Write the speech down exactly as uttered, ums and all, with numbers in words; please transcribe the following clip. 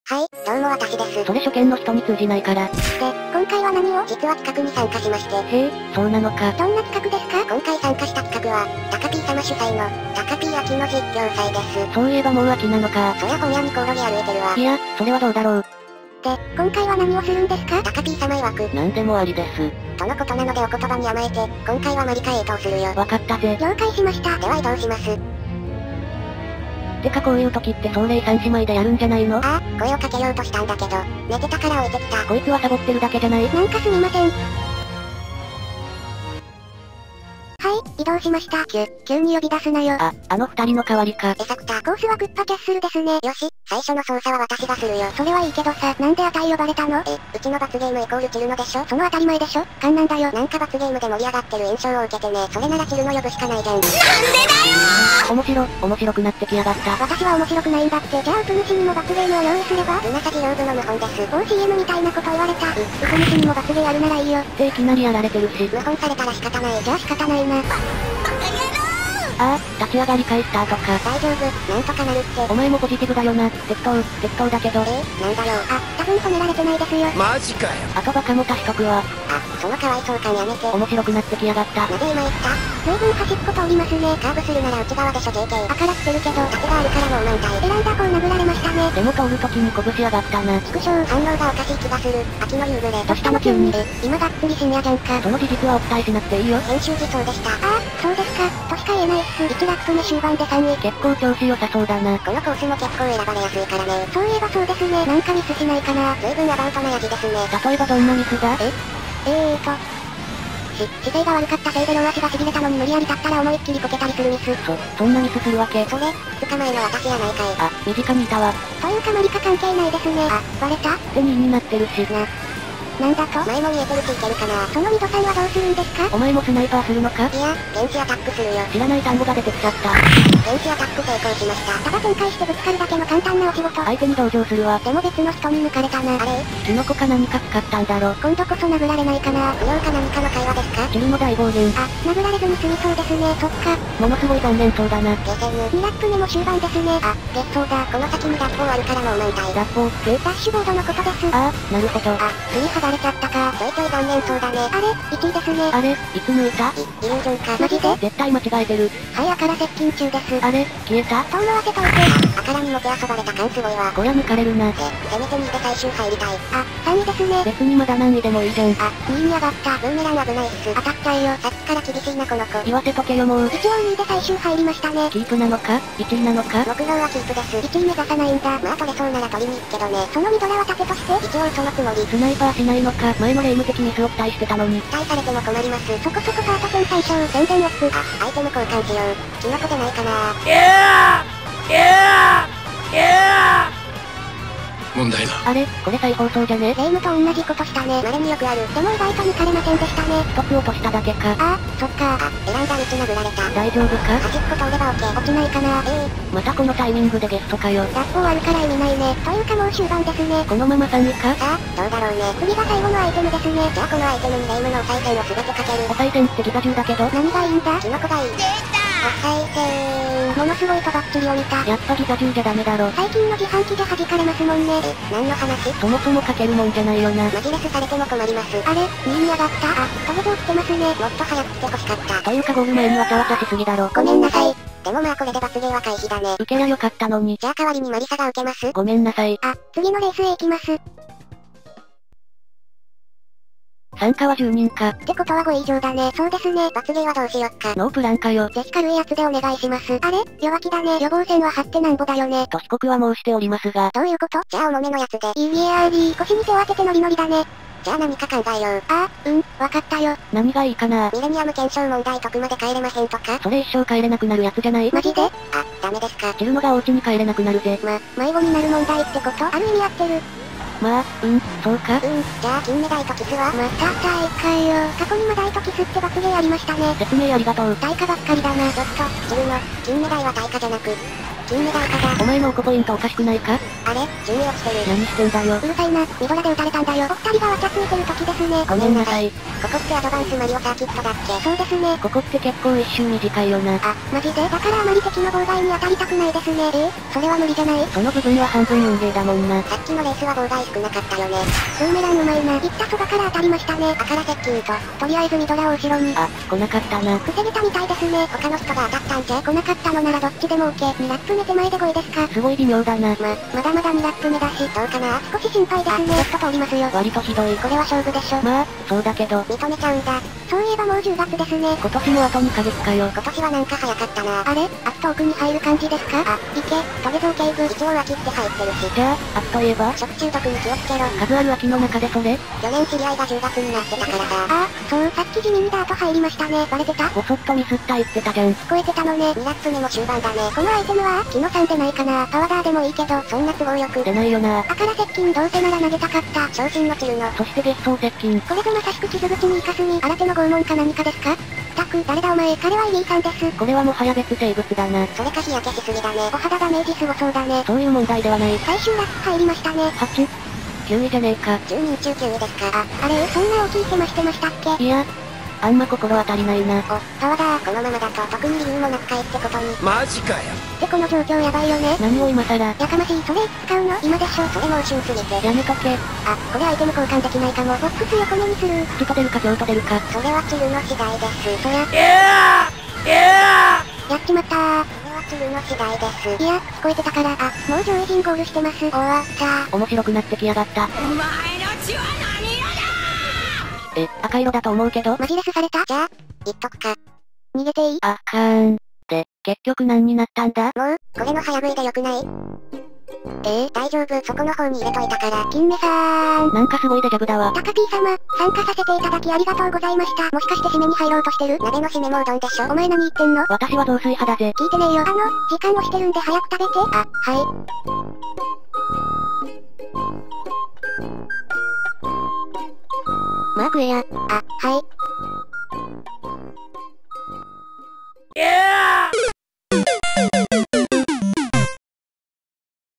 はい、どうも私です。 それ初見の人に通じないから。 で、今回は何を実は企画に参加しまして。 へえ、そうなのか。 どんな企画ですか？今回参加した企画は、タカピー様主催の、タカピー秋の実況祭です。 そういえばもう秋なのか。 そりゃ本屋にコオロギ歩いてるわ。 いや、それはどうだろう。 で、今回は何をするんですか？タカピー様曰く。 なんでもありです。 とのことなのでお言葉に甘えて、今回はマリカへ移動するよ。 わかったぜ。 了解しました。では移動します。 てかこういう時って壮麗三姉妹でやるんじゃないの？ ああ、声をかけようとしたんだけど、寝てたから置いてきた。 こいつはサボってるだけじゃない？ なんかすみません。はい、移動しました。急、急に呼び出すなよ。 あ、あの二人の代わりか。 えさくた。コースはクッパキャッスルですね。よし、最初の操作は私がするよ。それはいいけどさ、なんであたい呼ばれたの？え、うちの罰ゲームイコールチルノでしょ？その当たり前でしょ？勘なんだよ。なんか罰ゲームで盛り上がってる印象を受けてね。それならチルノ呼ぶしかないじゃん。なんでだよー面白、面白くなってきやがった。 私は面白くないんだって。じゃあウプ主にも罰ゲームを用意すれば？ルナサジ用具の謀反です。オーシーエム みたいなこと言われた。う、ウプ主にも罰ゲーあるならいいよ。 っていきなりやられてるし。 謀反されたら仕方ない。じゃあ仕方ないな。 ああ、立ち上がり返った後か。 大丈夫、なんとかなるって。 お前もポジティブだよな。適当、適当だけど。 えー、なんだろう。あ、多分褒められてないですよ。 マジかよ。 あとバカも足しとくわ。 あ、そのかわいそう感やめて。 面白くなってきやがった。 なぜ今言った？随分端っこ通りますね。カーブするなら内側でしょ ジェーケー。あから来てるけど、縦があるからもう満体。選んだ方殴られましたね。 でも通るときに拳上がったな。 畜生、反応がおかしい気がする。秋の夕暮れ。 どうしたの急に。 え、今がっつり深夜じゃんか。 その事実はお伝えしなくていいよ。 編集時そうでした。ああ、そうですか。としか言えないっす。いちラップ目終盤でさんい。 結構調子良さそうだな。 このコースも結構選ばれやすいからね。そういえばそうですね。なんかミスしないかな。随分アバウトな味ですね。 例えばどんなミスだ？ ええーと。し、姿勢が悪かったせいで両足が痺れたのに無理やり立ったら思いっきりこけたりするミス。 そ、そんなミスするわけ？ それ、ふつかまえの私やないかい。 あ、身近にいたわ。 というかマリカ関係ないですね。あ、バレた？ でにいになってるし。 な。なんだと？前も見えてるしいけるかな。そのミドさんはどうするんですか？ お前もスナイパーするのか？ いや、現地アタックするよ。 知らない単語が出てきちゃった。 現地アタック成功しました。ただ展開してぶつかるだけの簡単なお仕事。 相手に同情するわ。 でも別の人に抜かれたな。あれ？ キノコか何か使ったんだろ。 今度こそ殴られないかな。不良か何かの会話ですか？ チルの大暴言。 あ、殴られずに済みそうですね。そっか。 ものすごい残念そうだな。 ゲセン。にラップ目も終盤ですね。あ、ゲッソーだ。この先に脱法あるからもう満体。 脱法って？ ダッシュボードのことです。 ああ、なるほど。 あ、次剥がれちゃったか。ちょいちょい残念そうだね。あれ？いちいですね。 あれ？いつ抜いた？ い、イリュージョンか。マジで？ 絶対間違えてる。 はい、あから接近中です。 あれ？消えた？ 遠のわせといて。あからにもて遊ばれた感すごいわ。 こりゃ抜かれるな。 え、せめてにいで最終入りたい。あ、さんいですね。 別にまだ何位でもいいじゃん。 あ、にいに上がった。ブーメラン危ないっす。当たっちゃえよ。さっきから厳しいなこの子。 言わせとけよもう。 一応にいで最終入りましたね。 キープなのか？いちいなのか？ 目標はキープです。いちい目指さないんだ。まあ取れそうなら取りに行くけどね。そのミドラは盾として一応そのつもり。 スナイパーしないのか？前のレイム的ミスを期待してたのに。 期待されても困ります。そこそこパート戦最小。宣伝オフ。あ、アイテム交換しよう。キノコでないかな。 いやーいやーいやー問題だ。 あれ？これ再放送じゃね？ レイムと同じことしたね。稀によくある。でも意外と抜かれませんでしたね。 一つ落としただけか。 ああ、そっか。あ、選んだ道殴られた。 大丈夫か？ 端っこ通ればオッケー。落ちないかな。ええー。 またこのタイミングでゲストかよ。 脱法あるから意味ないね。というかもう終盤ですね。 このままさんいか？ さあ、どうだろうね。次が最後のアイテムですね。じゃあこのアイテムにレイムのお賽銭を全てかける。 お賽銭ってギガじゅうだけど。 何がいいんだ？キノコがいい。出たお賽銭。ものすごいとばっちりを見た。 やっぱギガじゅうじゃダメだろ。 最近の自販機で弾かれますもんね。え、何の話？ そもそもかけるもんじゃないよな。 マジレスされても困ります。あれ？にいに上がった？あ、トゲ棒来てますね。もっと早く来て欲しかった。 というかゴール前にわちゃわちゃしすぎだろ。 ごめんなさい。でもまあこれで罰ゲーは回避だね。 受けりゃよかったのに。 じゃあ代わりにマリサが受けます。 ごめんなさい。 あ、次のレースへ行きます。 参加はじゅうにんか。 ってことはごい以上だね。そうですね。罰ゲーはどうしよっか。 ノープランかよ。 ぜひ軽いやつでお願いします。あれ？弱気だね。予防線は張ってなんぼだよね。 と被告は申しておりますが。 どういうこと？じゃあ重めのやつで。いやーりー。腰に手を当ててノリノリだね。じゃあ何か考えよう。ああ、うん、わかったよ。 何がいいかな。 ミレニアム検証問題解くまで帰れまへんとか？ それ一生帰れなくなるやつじゃない？ マジで？あ、ダメですか。 チルノがお家に帰れなくなるぜ。 ま、迷子になる問題ってこと？ある意味合ってる。 まあ、うん、そうか。 うん、じゃあ金メダイとキスは？また大会よ。過去にマダイとキスって罰ゲーありましたね。 説明ありがとう。 対価ばっかりだな。ちょっと、チルノ、金メダイは対価じゃなく、 金メダルかが。 お前のおこポイントおかしくないか？ あれ順位落ちてる。 何してんだよ。 うるさいな、ミドラで撃たれたんだよ。お二人がわちゃついてる時ですね。 ごめんなさい。 ここってアドバンスマリオサーキットだっけ？そうですね。 ここって結構一周短いよな。 あ、マジで？だからあまり敵の妨害に当たりたくないですね。えそれは無理じゃない？ その部分は半分運ゲーだもんな。 さっきのレースは妨害少なかったよね。ブーメランうまいな。行ったそばから当たりましたね。あから接近と、とりあえずミドラを後ろに。 あ、来なかったな。 防げたみたいですね。他の人が当たったんじゃ来なかったのならどっちでも OK。にラップ目手前でごいですか？ すごい微妙だな。 ま、まだまだにラップ目だし、どうかな？少し心配ですね。レフト通りますよ。 割とひどい。 これは勝負でしょ。 まあ、そうだけど。 認めちゃうんだ。そういえばもうじゅうがつですね。 今年もあとにかげつかよ。 今年はなんか早かったな。あれあっと奥に入る感じですか？あ、いけ、トゲゾウ警部。一応秋って入ってるし。 じゃあ、あっといえば食中毒に気をつけろ。 数ある秋の中でそれ去年知り合いがじゅうがつになってたからさ。ああ、そう、さっき地味にダート入りましたね。バレてた？ ぼそっとミスった言ってたじゃん。 聞こえてたのね。にラップ目も終盤だね。このアイテムは、キノさんでないかな。パワダーでもいいけど、そんな都合よく。 出ないよな。 あから接近どうせなら投げたかった。昇進のチルノ。 そして月相接近。 これぞまさしく傷口に生かすに、新手の拷問か何かですか？ったく、誰だお前。彼はイリーさんです。 これはもはや別生物だな。 それか日焼けしすぎだね。お肌ダメージすごそうだね。 そういう問題ではない。 最終ラップ入りましたね。 はち、きゅういじゃねえか。 じゅうにん中きゅういですか。あ、あれそんな大きい狭してましたっけ？ いや、あんま心当たりないな。 お、パワダー、このままだと特に理由もなく帰ってことに。 マジかよ。 ってこの状況やばいよね。 何を今更。 やかましい。それいつ使うの？今でしょ。それもう旬すぎて。 やめとけ。 あ、これアイテム交換できないかも。ボックス横目にする。 口と出るか上と出るか。 それはチルの次第です。そりゃ。 いやーいややっちまったー。それはチルの次第です。いや、聞こえてたから。あ、もう上位陣ゴールしてます。終わったー。 面白くなってきやがった。 お前の血は何色だえ、赤色だと思うけど。 マジレスされた？じゃあ、言っとくか。逃げていい？ あはーん。で、結局何になったんだ？ もう、これの早食いでよくない？えー、大丈夫、そこの方に入れといたから。金目さーん。 なんかすごいデジャブだわ。 タカピー様、参加させていただきありがとうございました。もしかして締めに入ろうとしてる？鍋の締めもうどんでしょ。お前何言ってんの？ 私は雑炊派だぜ。 聞いてねえよ。あの、時間押してるんで早く食べて。あ、はい。まあ食えや。あ、はい。